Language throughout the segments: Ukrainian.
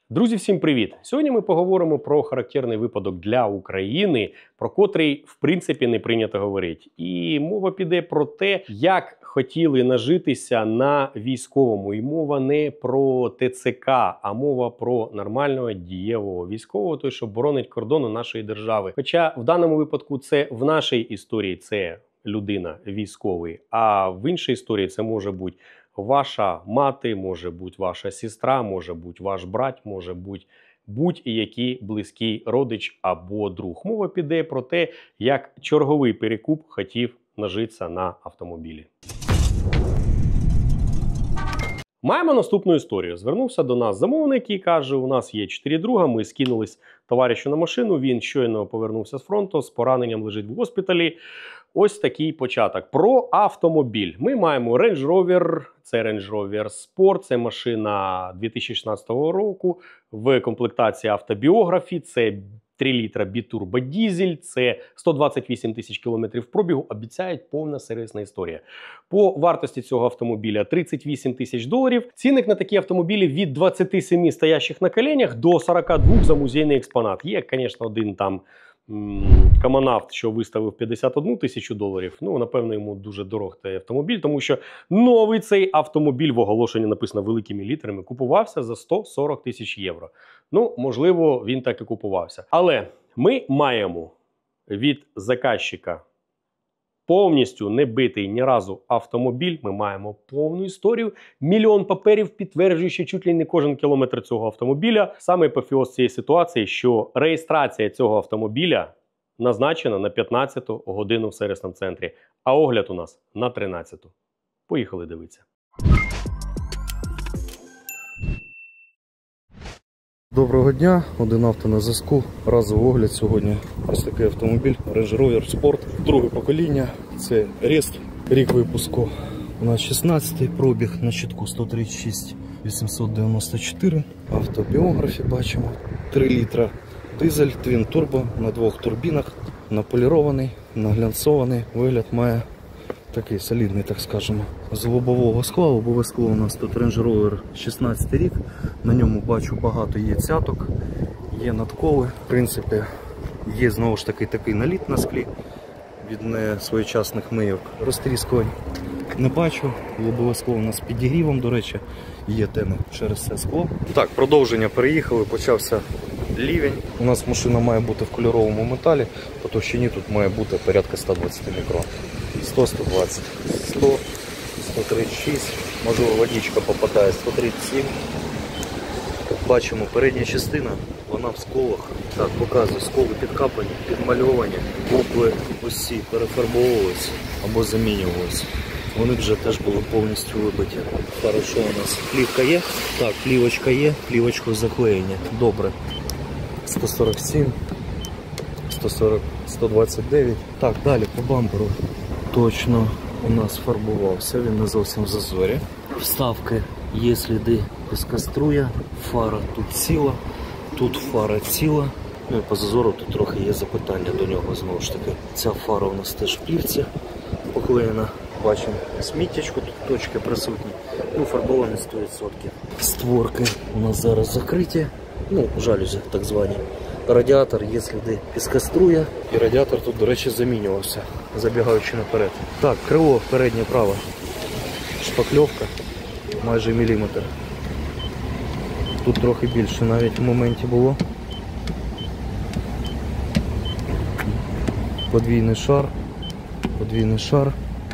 Друзі, всім привіт! Сьогодні ми поговоримо про характерний випадок для України, про котрий, в принципі, не прийнято говорити. І мова піде про те, як хотіли нажитися на військовому. І мова не про ТЦК, а мова про нормального, дієвого військового, той, що боронить кордони нашої держави. Хоча в даному випадку це в нашій історії це людина військовий, а в іншій історії це може бути ваша мати, може бути ваша сестра, може бути ваш брат, може бути будь-який близький родич або друг. Мова піде про те, як черговий перекуп хотів нажитися на автомобілі. Маємо наступну історію. Звернувся до нас замовник і каже, у нас є 4 друга, ми скинулись товаришу на машину, він щойно повернувся з фронту, з пораненням лежить в госпіталі. Ось такий початок. Про автомобіль. Ми маємо Range Rover, це Range Rover Sport, це машина 2016 року, в комплектації автобіографі, це 3 літра бітурбодізель, це 128 тисяч кілометрів пробігу, обіцяють повна сервісна історія. По вартості цього автомобіля $38 тисяч. Цінник на такі автомобілі від 27 стоящих на коленях до 42 за музейний експонат. Є, звісно, один там Камонавт, що виставив $51 тисячу. Ну, напевно, йому дуже дорог цей автомобіль, тому що новий цей автомобіль, в оголошенні написано великими літерами, купувався за 140 тисяч євро. Ну, можливо, він так і купувався. Але ми маємо від заказчика повністю не битий ні разу автомобіль, ми маємо повну історію, мільйон паперів, підтверджуючи чуть ли не кожен кілометр цього автомобіля. Саме епофеоз цієї ситуації, що реєстрація цього автомобіля назначена на 15-ту годину в сервісному центрі, а огляд у нас на 13-ту. Поїхали дивитися. Доброго дня, один авто на зв'язку. Разовий огляд сьогодні. Ось такий автомобіль Range Rover Sport. Друге покоління, це Рест. Рік випуску у нас 16-й, пробіг на щитку 136 894. Автобіографі бачимо. 3 літра дизель, твін турбо на 2 турбінах. Наполірований, наглянцований. Вигляд має такий солідний, так скажемо. З лобового скла. Лобове скло у нас тут Range Rover 16 рік. На ньому бачу багато є цяток, є надколи. В принципі, є знову ж таки такий наліт на склі від несвоєчасних мийок. Розтріскувань не бачу. Лобове скло у нас з підігрівом, до речі, є теми через це скло. Так, продовження переїхали, почався лівень. У нас машина має бути в кольоровому металі, по товщині тут має бути порядка 120 мікрон. 100, 120, 100, 136, можливо водичка попадає, 137. Бачимо, передня частина, вона в сколах. Так, показую, сколи підкапані, підмальовані, букви ось ці перефарбовувалися або замінювалися. Вони вже теж були повністю вибиті. Хорошо, у нас плівка є. Так, плівочка є, плівочку заклеєні. Добре. 147, 140, 129. Так, далі по бамперу. Точно у нас фарбувався, він не зовсім в зазорі. Вставки є сліди піскоструя, фара тут ціла, тут фара ціла. Ну і по зазору тут трохи є запитання до нього знову ж таки. Ця фара у нас теж в плівці поклеєна. Бачимо сміттячку, тут точки присутні. Ну, фарбовані 100%. Створки у нас зараз закриті, ну, жалюзі так звані. Радіатор, є сліди піскоструя. І радіатор тут, до речі, замінювався, забігаючи наперед. Так, крило переднє праве. Шпакльовка, майже міліметр. Тут трохи більше навіть в моменті було. Подвійний шар. Подвійний шар.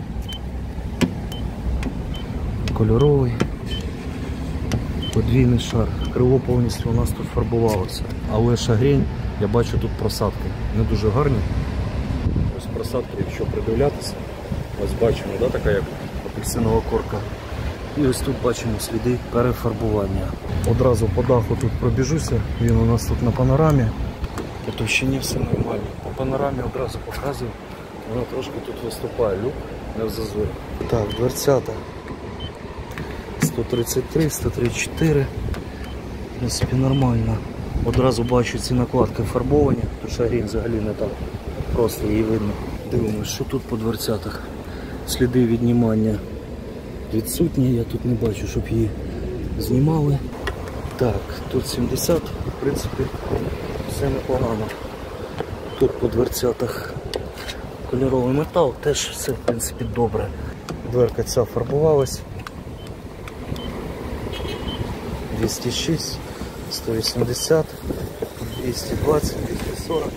Кольоровий. Подвійний шар. Крило повністю у нас тут фарбувалося. Але шагрень, я бачу тут просадки. Не дуже гарні. Ось просадки, якщо придивлятися. Ось бачимо, да, така як апельсинова корка. І ось тут бачимо сліди перефарбування. Одразу по даху тут пробіжуся. Він у нас тут на панорамі. По товщині все нормально. По панорамі одразу показую. Вона трошки тут виступає. Люк не в зазорі. Так, дверцята. 133, 134. В принципі, нормально. Одразу бачу ці накладки фарбовані. Тут шагрінь взагалі не так. Просто її видно. Дивимося, що тут по дверцятах. Сліди віднімання відсутні. Я тут не бачу, щоб її знімали. Так, тут 70, в принципі, все непогано. Тут по дверцятах кольоровий метал, теж все, в принципі, добре. Дверка ця фарбувалась. 206, 180, 220, 240,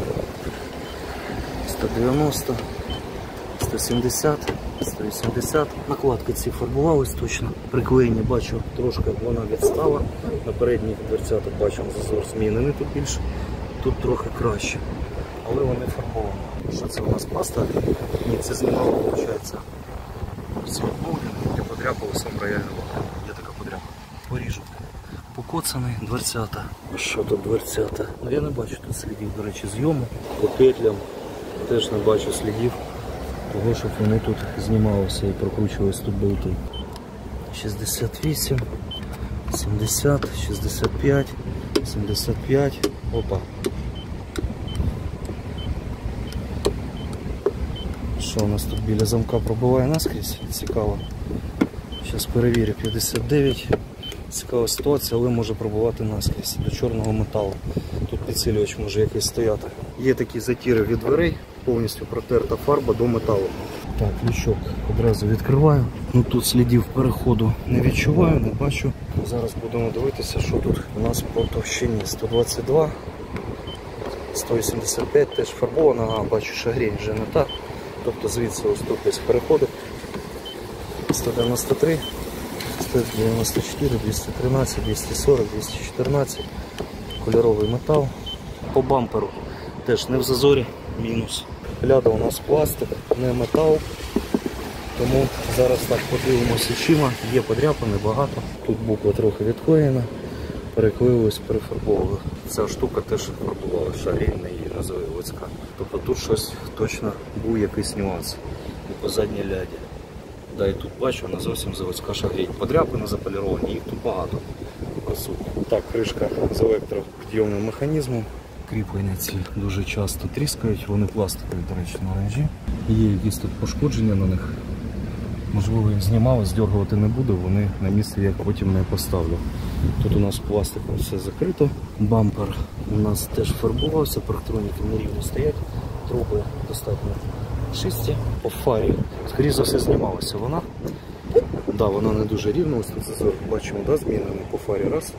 190, 170, 180. Накладки ці фарбувались точно. Приклеєння бачу, трошки вона відстала. На передніх дверцятах бачимо зазор змінений тут більше. Тут трохи краще. Але вони фарбовані. Що це у нас паста? Ні, це знімало, виходить. Я подряпав сам рояльний. Є така подряпа. Поріжу. Покоцаний дверцята. Що тут дверцята? Ну я не бачу тут слідів, до речі, зйому. По петлям теж не бачу слідів того, щоб вони тут знімалися і прокручувалися тут болти. 68, 70, 65, 75. Опа. Що у нас тут біля замка пробиває наскрізь? Цікаво. Зараз перевірю. 59. Цікава ситуація, але може пробувати наскрізь до чорного металу. Тут підсилювач може якийсь стояти. Є такі затіри від дверей, повністю протерта фарба до металу. Так, лючок одразу відкриваю. Ну тут слідів переходу не відчуваю, не бачу. Зараз будемо дивитися, що тут у нас по товщині. 122, 185 теж фарбована, бачу, шагрень вже не так. Тобто звідси ось тут десь переходить. 193. 194, 213, 240, 214, кольоровий метал. По бамперу теж не в зазорі, мінус. Ляда у нас пластик, не метал, тому зараз так подивимося чима. Є подряпини багато, тут буква трохи відклеєна, переклеїлась, перефарбовували. Ця штука теж фарбувала, шагрінна її називає Луцька. Тобто тут щось точно був якийсь нюанс і по задній ляді. Да, і тут бачу, вона зовсім заводська шагрінь. Подряпини заполіровані, їх тут багато присутні. Так, кришка з електропідйомним механізмом. Кріплення ці дуже часто тріскають, вони пластикові, до речі, на оранжі. Є якісь тут пошкодження на них. Можливо, їх знімали, здергувати не буду, вони на місце я потім не поставлю. Тут у нас пластиком все закрито. Бампер у нас теж фарбувався, парктроніки нерівно стоять, труби достатньо чисті. По фарі, скоріше за все, знімалася вона. Да, вона не дуже рівна, ось тут зазор бачимо, да, змінений по фарі раз.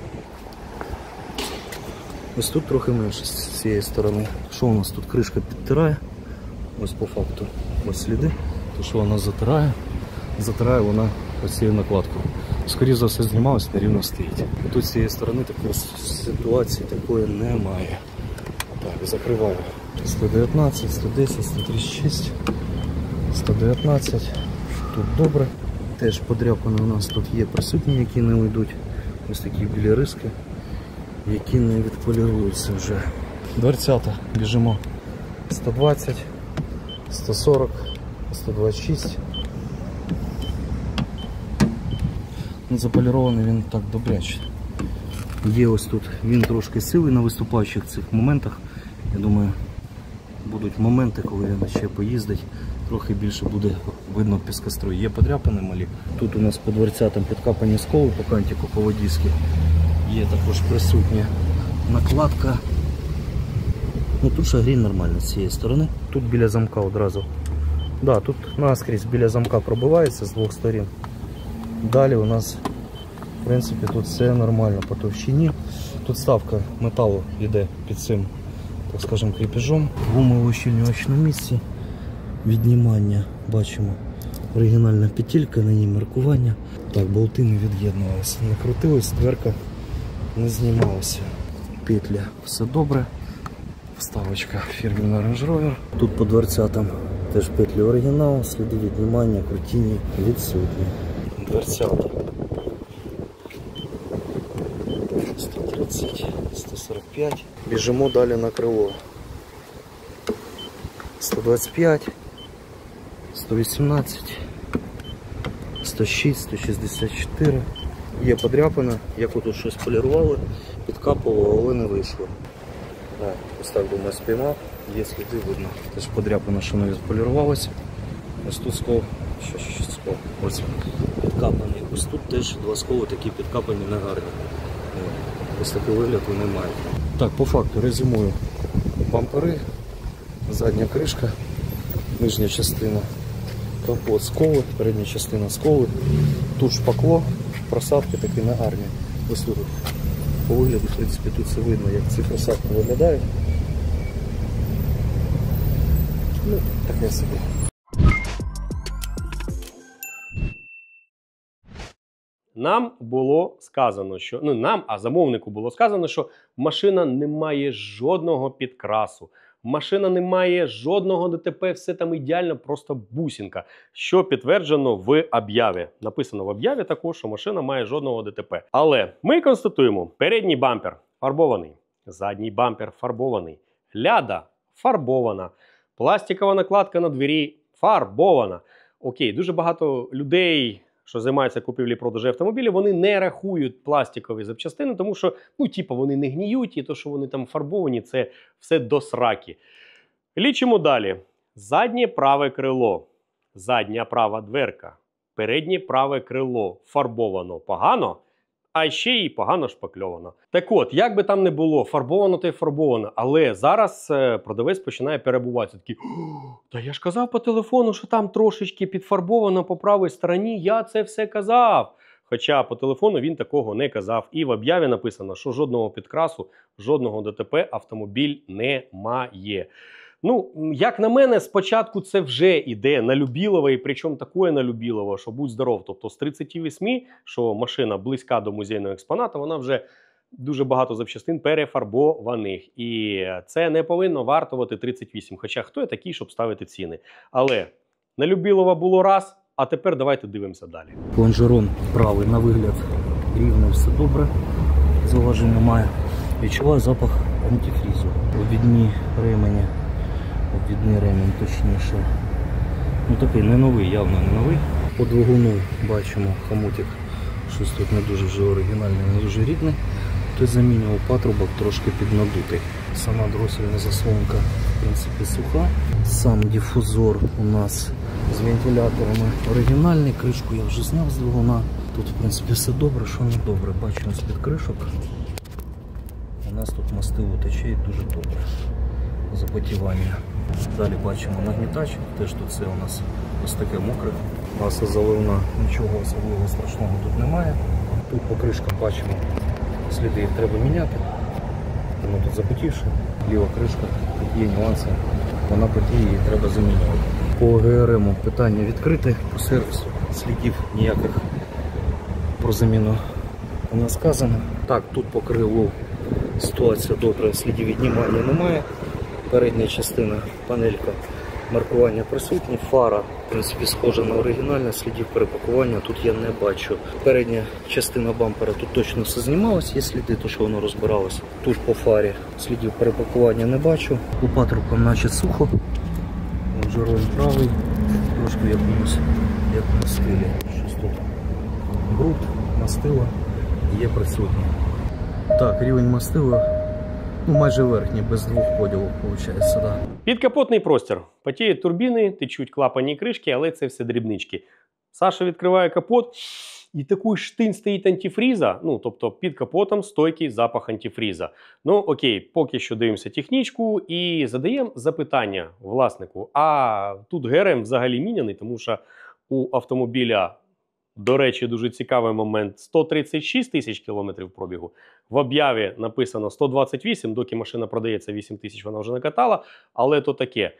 Ось тут трохи менше з цієї сторони. Що у нас тут? Кришка підтирає. Ось по факту ось сліди. То що вона затирає вона ось цією накладкою. Скоріше за все знімалося, нерівно стоїть. Тут з цієї сторони такої ситуації такої немає. Так, закриваю. 119, 110, 136, 119. Тут добре. Теж подряпини у нас тут є присутні, які не йдуть. Ось такі білі риски, які не відполіруються вже. Дверцята біжимо. 120, 140, 126. Заполірований він так добряче. Є ось тут, він трошки сивий на виступаючих цих моментах. Я думаю, будуть моменти, коли він ще поїздить, трохи більше буде видно піскострой. Є подряпини малі. Тут у нас по дверцятам підкапані сколи по кантику, по водійськи. Є також присутня накладка. Ну тут шагрінь нормально з цієї сторони. Тут біля замка одразу. Да, тут наскрізь біля замка пробивається з двох сторін. Далі у нас, в принципі, тут все нормально по товщині. Тут ставка металу йде під цим, так скажемо, кріпежом. Гумово-ущільнювач на місці. Віднімання бачимо. Оригінальна петелька, на ній маркування. Так, болти не від'єднувалися, не крутились, дверка не знімалася. Петля, все добре. Вставочка фірмена Range Rover. Тут по дверцятам теж петлі оригінал, сліди віднімання, крутіння відсутні. Дверцята 130, 145. Біжимо далі на крило. 125, 118, 106, 164. Є подряпина, як тут щось полірували, підкапувало, але не вийшло. Ось так, думаю, спіймав, є сліди, видно. Теж подряпина, що не відполірувалося. Ось тут скол, що скол. Ось підкапаний. Ось тут теж два сколи такі підкапані, негарні. Ось такий вигляд вони мають. Так, по факту резюмую. Бампери, задня кришка, нижня частина капот сколи, передня частина сколи. Тут шпакло, просадки такі на армії. Ось тут по вигляду, в принципі, тут все видно, як ці просадки виглядають. Ну, таке собі. Нам було сказано, що нам, а замовнику було сказано, що машина не має жодного підкрасу, машина не має жодного ДТП, все там ідеально, просто бусинка, що підтверджено в об'яві. Написано в об'яві також, що машина має жодного ДТП. Але ми констатуємо, передній бампер фарбований, задній бампер фарбований, ляда фарбована, пластикова накладка на двері фарбована. Окей, дуже багато людей, що займаються купівлі-продажі автомобілів, вони не рахують пластикові запчастини, тому що, вони не гніють, і то, що вони там фарбовані, це все до сраки. Лічимо далі. Заднє праве крило, задня права дверка, переднє праве крило фарбовано погано, а ще й погано шпакльовано. Так от, як би там не було, фарбовано то й фарбовано, але зараз продавець починає перебуватися. Такий, та я ж казав по телефону, що там трошечки підфарбовано по правій стороні, я це все казав. Хоча по телефону він такого не казав. І в об'яві написано, що жодного підкрасу, жодного ДТП автомобіль не має. Як на мене, спочатку це вже іде на Любілова, і причому такое на Любілова, що будь здоров. Тобто з 38, що машина близька до музейного експоната, вона вже дуже багато запчастин перефарбованих. І це не повинно вартувати 38. Хоча хто я такий, щоб ставити ціни. Але на Любілова було раз, а тепер давайте дивимося далі. Лонжерон правий на вигляд рівно, все добре, зауважень немає. Відчуваю запах антифрізу. Обідні ремені. Обвідний ремінь, точніше. Такий не новий, явно не новий. По двигуну бачимо хомутик, щось тут не дуже вже оригінальний, не дуже рідний. Хтось замінював патрубок, трошки піднадутий. Сама дросельна заслонка, в принципі, суха. Сам дифузор у нас з вентиляторами оригінальний. Кришку я вже зняв з двигуна. Тут, в принципі, все добре, що не добре. Бачимо з-під кришок. У нас тут мастило тече і дуже добре. Запотівання. Далі бачимо нагнітач, теж тут все у нас ось таке мокре. Маса заливна, нічого особливо страшного тут немає. Тут по кришкам бачимо, сліди їх треба міняти. Воно тут запотівше. Ліва кришка, тут є нюанси, вона потіє, її треба замінювати. По ГРМ питання відкрите, по сервісу слідів ніяких про заміну не сказано. Так, тут по крилу ситуація добра, слідів віднімання немає. Передня частина, панелька, маркування присутні, фара, в принципі, схожа на оригінальне, слідів перепакування тут я не бачу. Передня частина бампера тут точно все знімалось, є сліди, то що воно розбиралось. Тут по фарі слідів перепакування не бачу. По патрубкам наче сухо, лонжерон правий, трошки якомусь, як на стилі. Щось тут бруд, мастило є присутнє. Так, рівень мастила. Майже верхній, без двох поділів, виходить, да. Підкапотний простір. Потіють турбіни, течуть клапані кришки, але це все дрібнички. Саша відкриває капот, і такий штин стоїть антифріза, тобто під капотом стойкий запах антифріза. Окей, поки що дивимося технічку і задаємо запитання власнику. А тут ГРМ взагалі міняний, тому що у автомобіля, до речі, дуже цікавий момент, 136 тисяч кілометрів пробігу. В об'яві написано 128, доки машина продається 8 тисяч, вона вже накатала, але то таке.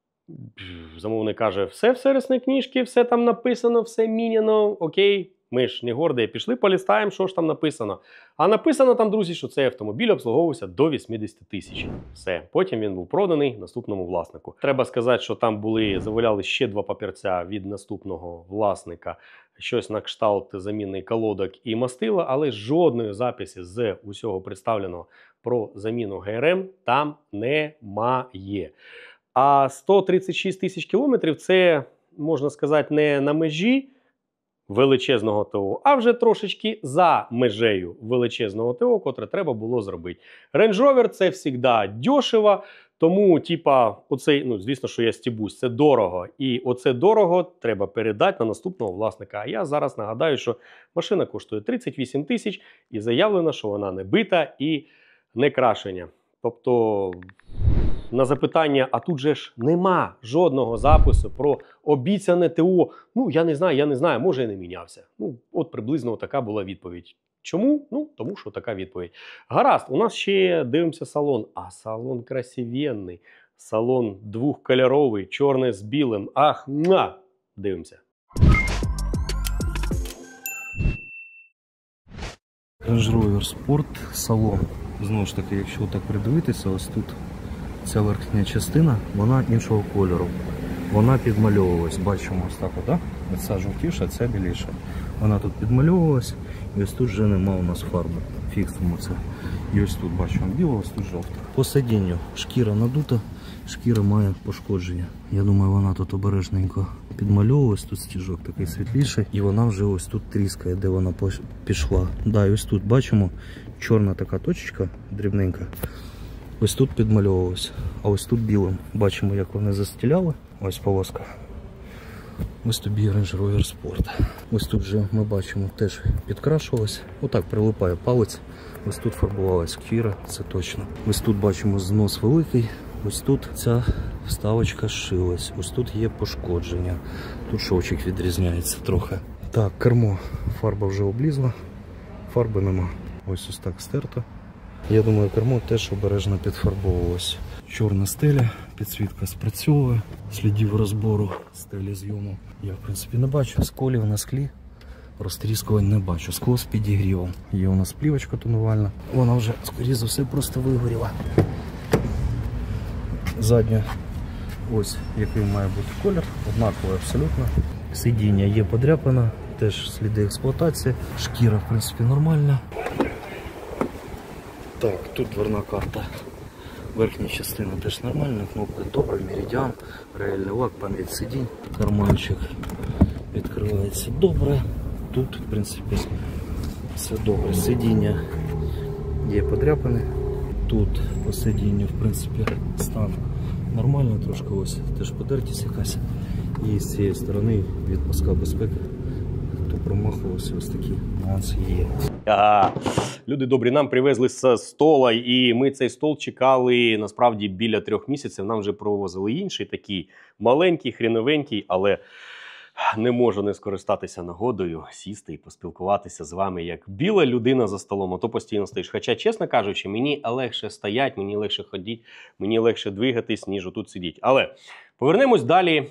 Замовник каже, все в сервісній книжці, все там написано, все міняно, окей. Ми ж не горді, пішли полістаємо, що ж там написано. А написано там, друзі, що цей автомобіль обслуговувався до 80 тисяч. Все, потім він був проданий наступному власнику. Треба сказати, що там заваляли ще два папірця від наступного власника. Щось на кшталт заміни колодок і мастила, але жодної записи з усього представленого про заміну ГРМ там немає. А 136 тисяч кілометрів – це, можна сказати, не на межі величезного ТО, а вже трошечки за межею величезного ТО, котре треба було зробити. Range Rover – це завжди дешево, тому, типа, оцей, ну, звісно, що я стібусь, це дорого. І оце дорого треба передати на наступного власника. А я зараз нагадаю, що машина коштує 38 тисяч і заявлено, що вона не бита і не крашення. Тобто, на запитання, а тут же ж нема жодного запису про обіцяне ТО. Ну, я не знаю, може і не мінявся. Ну, от приблизно така була відповідь. Чому? Ну, тому що така відповідь. Гаразд, у нас ще дивимося салон. А салон красивенний. Салон двохкольоровий, чорний з білим. Ах, муа! Дивимося. Range Rover Sport салон. Знову ж таки, якщо так придивитися, ось тут ця верхня частина, вона іншого кольору. Вона підмальовувалась, бачимо ось так, да? Ця жовтіша, ця біліша. Вона тут підмальовувалась, і ось тут вже нема у нас фарби. Фіксуємо це. І ось тут бачимо біло, ось тут жовте. По сидінню шкіра надута, шкіра має пошкодження. Я думаю, вона тут обережненько підмальовувалась, тут стіжок такий світліший, і вона вже ось тут тріскає, де вона пішла. Да, і ось тут бачимо чорна така точечка, дрібненька. Ось тут підмальовувалось, а ось тут білим. Бачимо, як вони застіляли. Ось полоска. Ось тобі Range Rover Sport. Ось тут вже ми бачимо, теж підкрашувалось. Отак прилипає палець. Ось тут фарбувалась шкіра, це точно. Ось тут бачимо знос великий. Ось тут ця вставочка зшилась. Ось тут є пошкодження. Тут шовчик відрізняється трохи. Так, кермо. Фарба вже облізла. Фарби нема. Ось так стерто. Я думаю, кермо теж обережно підфарбовувалось. Чорна стеля, підсвітка спрацьовує, слідів розбору стелі зйому я в принципі не бачу, сколів на склі, розтріскувань не бачу, скло з підігрівом. Є у нас плівочка тонувальна, вона вже, скоріше за все, просто вигоріла. Задня, ось який має бути колір, однаковий абсолютно. Сидіння є подряпана, теж сліди експлуатації, шкіра в принципі нормальна. Так, тут дверна карта. Верхня частина теж нормальна, кнопка добре, меридіан, реальний лак, пам'ять сидінь, карманчик відкривається добре. Тут, в принципі, все добре. Сидіння є подряпане. Тут по сидінню, в принципі, стан нормальний, трошки ось теж подертість якась. І з цієї сторони від паска безпеки, хто промахувався, ось такі нюанси є. Ага. Люди добрі, нам привезли з стола, і ми цей стол чекали, насправді, біля 3 місяців. Нам вже провозили інший, такий маленький, хріновенький, але не можу не скористатися нагодою, сісти і поспілкуватися з вами, як біла людина за столом, а то постійно стоїш. Хоча, чесно кажучи, мені легше стоять, мені легше ходити, мені легше двигатись, ніж отут сидіти. Але повернемось далі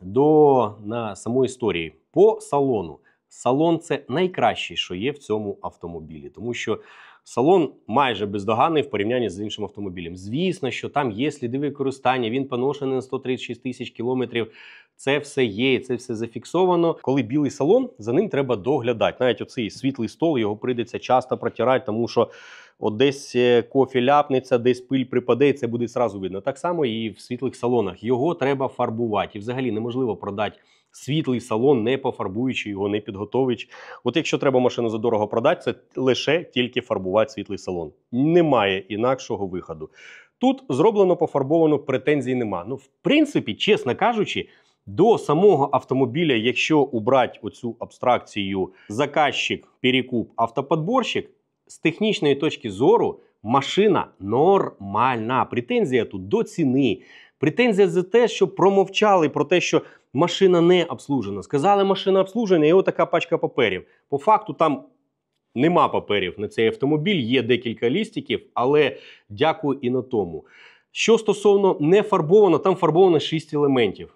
до самої історії. По салону. Салон – це найкраще, що є в цьому автомобілі, тому що салон майже бездоганний в порівнянні з іншим автомобілем. Звісно, що там є сліди використання, він поношений на 136 тисяч кілометрів, це все є, це все зафіксовано. Коли білий салон, за ним треба доглядати. Навіть оцей світлий стол, його прийдеться часто протирати, тому що от десь кофе ляпнеться, десь пиль припаде, і це буде одразу видно. Так само і в світлих салонах. Його треба фарбувати. І взагалі неможливо продати світлий салон, не пофарбуючи його, не підготовивши. От якщо треба машину задорого продати, це лише тільки фарбувати світлий салон. Немає інакшого виходу. Тут зроблено, пофарбовано, претензій нема. Ну, в принципі, чесно кажучи, до самого автомобіля, якщо убрати оцю абстракцію заказчик, перекуп, автоподборщик, з технічної точки зору машина нормальна. Претензія тут до ціни. Претензія за те, що промовчали про те, що машина не обслужена. Сказали, машина обслужена, і отака пачка паперів. По факту там нема паперів на цей автомобіль, є декілька лістиків, але дякую і на тому. Що стосовно не фарбовано, там фарбовано 6 елементів.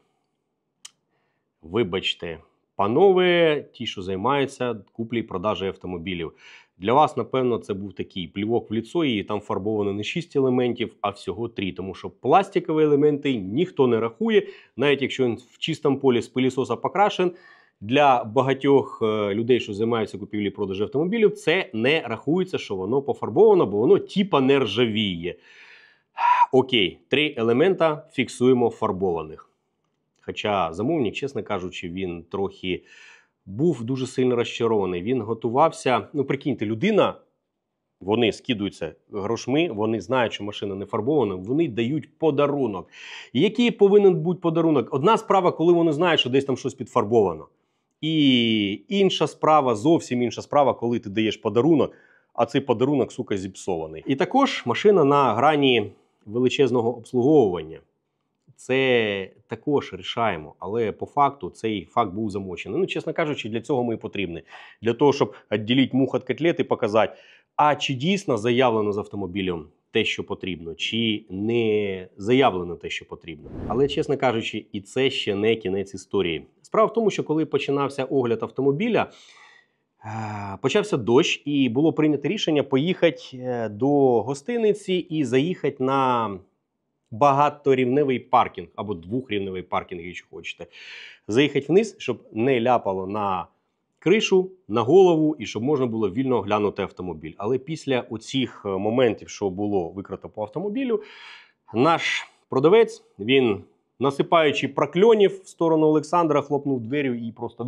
Вибачте, панове, ті, що займаються куплею і продажею автомобілів. Для вас, напевно, це був такий плівок в ліцо, і там фарбовано не 6 елементів, а всього 3. Тому що пластикові елементи ніхто не рахує, навіть якщо він в чистому полі з пилісоса покрашен. Для багатьох людей, що займаються купівлею і продажем автомобілів, це не рахується, що воно пофарбовано, бо воно типа не ржавіє. Окей, 3 елемента фіксуємо фарбованих. Хоча замовник, чесно кажучи, він трохи був дуже сильно розчарований. Він готувався, ну прикиньте, людина, вони скидаються грошми, вони знають, що машина не фарбована, вони дають подарунок. Який повинен бути подарунок? Одна справа, коли вони знають, що десь там щось підфарбовано. І інша справа, зовсім інша справа, коли ти даєш подарунок, а цей подарунок, сука, зіпсований. І також машина на грані величезного обслуговування. Це також рішаємо, але по факту цей факт був замочений. Ну, чесно кажучи, для цього ми і потрібні. Для того, щоб відділити мух від котлет і показати, а чи дійсно заявлено з автомобілем те, що потрібно, чи не заявлено те, що потрібно. Але, чесно кажучи, і це ще не кінець історії. Справа в тому, що коли починався огляд автомобіля, почався дощ і було прийнято рішення поїхати до гостиниці і заїхати на багаторівневий паркінг, або двохрівневий паркінг, якщо хочете. Заїхати вниз, щоб не ляпало на кришу, на голову і щоб можна було вільно оглянути автомобіль. Але після оцих моментів, що було викрито по автомобілю, наш продавець, він, насипаючи прокльонів в сторону Олександра, хлопнув дверю і просто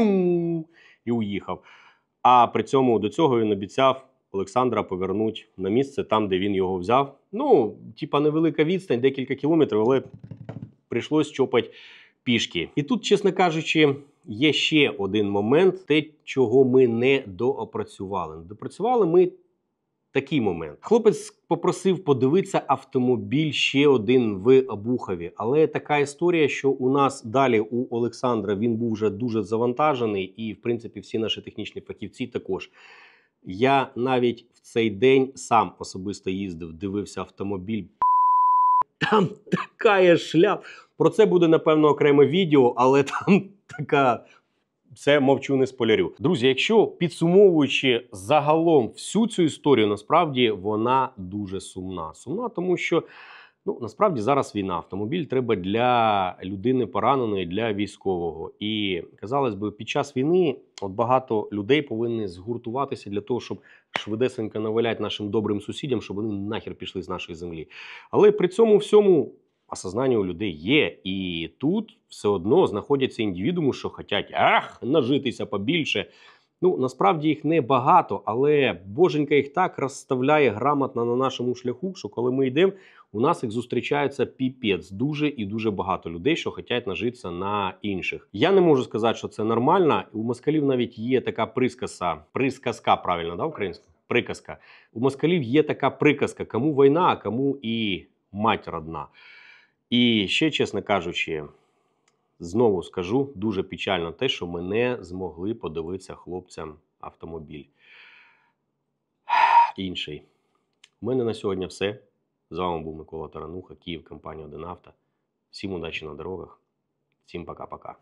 і уїхав. А при цьому до цього він обіцяв Олександра повернуть на місце там, де він його взяв. Ну, типа невелика відстань, декілька кілометрів, але прийшлось чопати пішки. І тут, чесно кажучи, є ще один момент, те, чого ми не доопрацювали. Допрацювали ми такий момент. Хлопець попросив подивитися автомобіль ще один в Обухові. Але така історія, що у нас далі у Олександра він був вже дуже завантажений і, в принципі, всі наші технічні фахівці також. Я навіть в цей день сам особисто їздив, дивився автомобіль. Там така шляпа. Про це буде, напевно, окреме відео, але там така... Це мовчу, не спойлерю. Друзі, якщо підсумовуючи загалом всю цю історію, насправді вона дуже сумна. Сумна, тому що, ну, насправді зараз війна. Автомобіль треба для людини пораненої, для військового. І, казалось би, під час війни от багато людей повинні згуртуватися для того, щоб швидесенько наваляти нашим добрим сусідям, щоб вони нахер пішли з нашої землі. Але при цьому всьому осознання у людей є. І тут все одно знаходяться індивідууми, що хочуть нажитися побільше. Ну, насправді їх не багато, але боженька їх так розставляє грамотно на нашому шляху, що коли ми йдемо, у нас їх зустрічається піпець. Дуже і дуже багато людей, що хочуть нажитися на інших. Я не можу сказати, що це нормально. У москалів навіть є така приказка, правильно, да, українська? Приказка. У москалів є така приказка, кому війна, а кому і мать родна. І ще, чесно кажучи, знову скажу, дуже печально те, що ми не змогли подивитися хлопцям автомобіль. Інший. У мене на сьогодні все. З вами був Микола Тарануха, Київ, компанія «Один Авто». Всім удачі на дорогах. Всім пока-пока.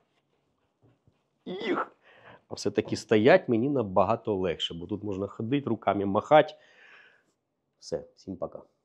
А все-таки стоять мені набагато легше, бо тут можна ходити, руками махати. Все, всім пока.